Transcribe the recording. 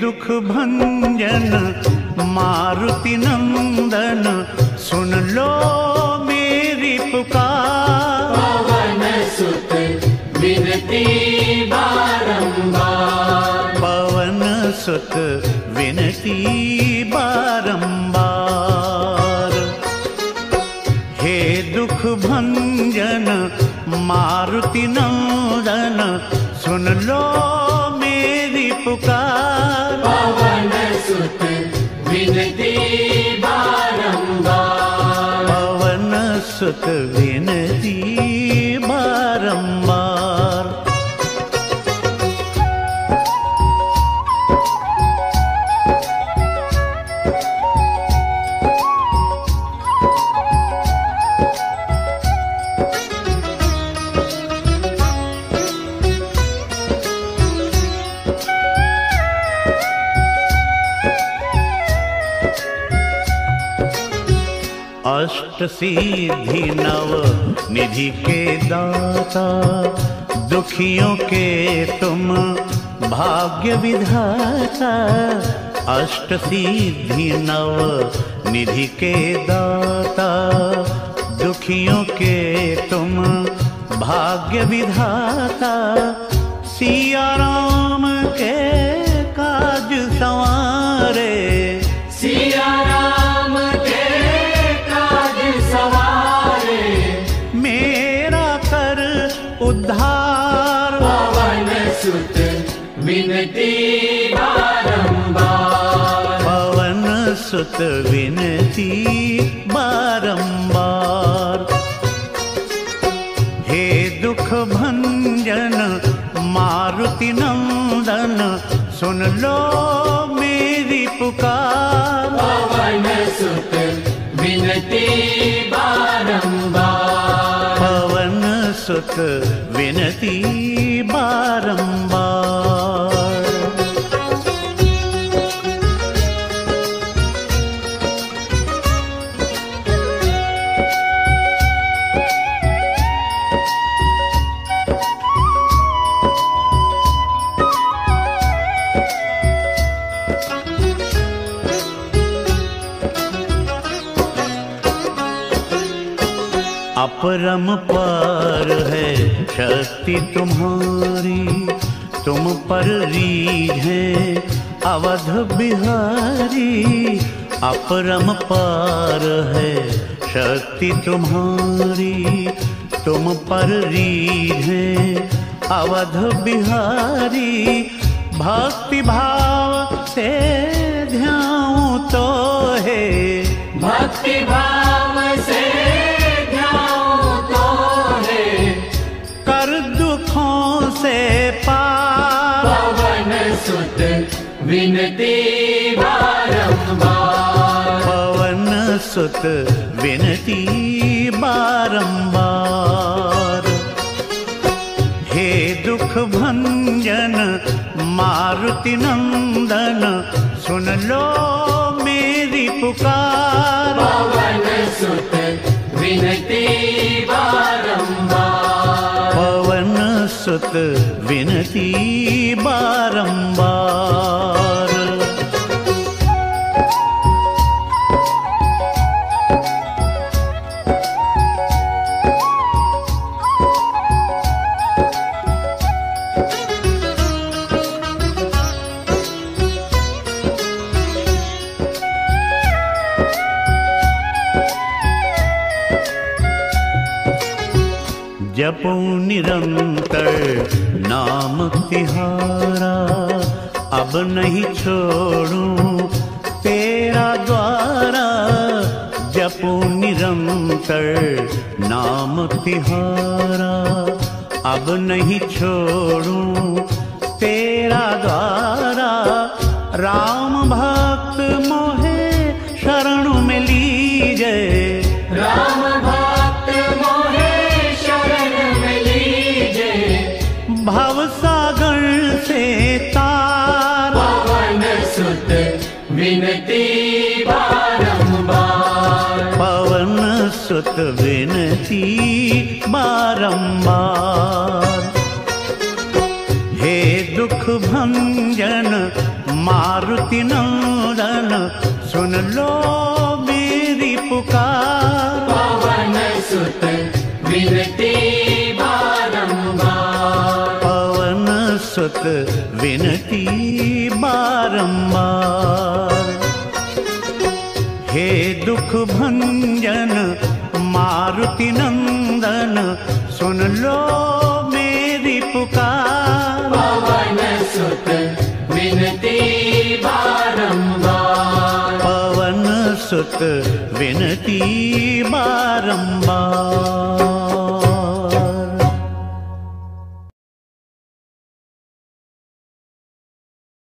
दुख भंजन मारुति नंदन, सुन लो मेरी पुकार। पवन सुत विनती बारंबार, पवन सुत विनती बारंबार। हे दुख भंजन मारुति नंदन, सुन लो मेरी पुकार। पवन सुत विनती बारंबार, पवन सुत विनती बारंबार। अष्ट सिद्धि नव निधि के दाता, दुखियों के तुम भाग्य विधाता। अष्ट सिद्धि नव निधि के दाता, दुखियों के तुम भाग्य विधाता। सिया राम के काज संवारे, सिया राम के काज सवारे, मेरा कर उद्धार। पवन सुत विनती बारंबार, पवन सुत विनती बारंबार। हे दुख भंजन मारुति नंदन, सुन लो मेरी पुकार। पवन सुत विनती बारंबार, पवन सुत विनती बारंबार। अपरंपार है शक्ति तुम्हारी, तुम पर रीझ है अवध बिहारी। अपरंपार है शक्ति तुम्हारी, तुम पर रीझ है अवध बिहारी। भक्ति भाव से ध्याऊं तो है, भक्ति भाव से से पार। पवन सुत विनती बारंबार, पवन सुत विनती बारंबार। हे दुख भंजन मारुति नंदन, सुन लो मेरी पुकार। पवन सुत विनती बारंबार, पवन सुत विनती बारंबार। जपूं निरंतर नाम तिहारा, अब नहीं छोड़ूं तेरा द्वारा। जपूं निरंतर नाम तिहारा, अब नहीं छोड़ूं तेरा द्वारा। राम भक्त मोहे शरण में लीजे, राम भक्त मोहे शरण में लीजे। भव सागर से तार। पवन सुत विनती बारंबार, पवन सुत विनती बारंबार। हे दुख भंजन मार सुत विनती बारंबार। हे दुख भंजन मारुति नंदन, सुन लो मेरी पुकार। पवन सुत विनती बारंबार। पवन सुत विनती बारंबार।